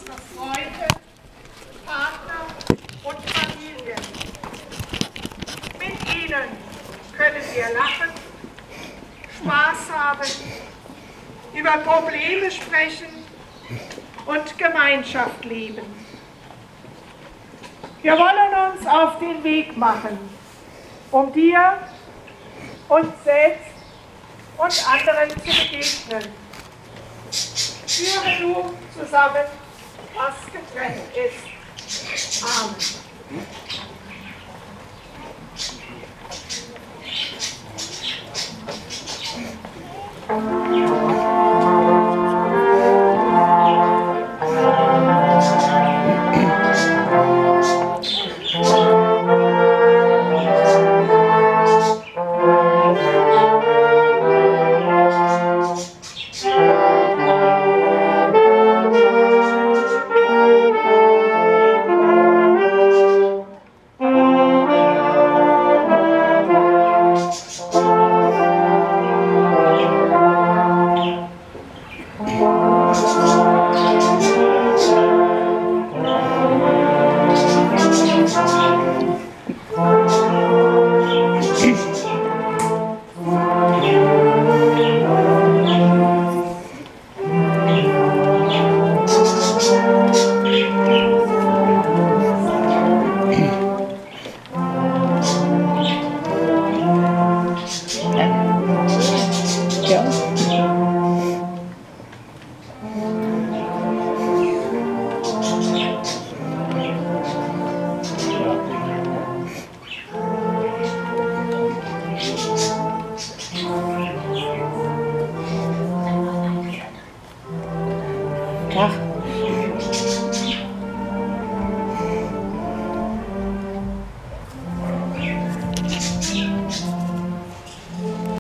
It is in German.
unsere Freunde, Partner und Familien. Mit ihnen können wir lachen, Spaß haben, über Probleme sprechen und Gemeinschaft leben. Wir wollen uns auf den Weg machen, um dir, uns selbst und anderen zu begegnen. Führe du zusammen, was getrennt ist. Amen.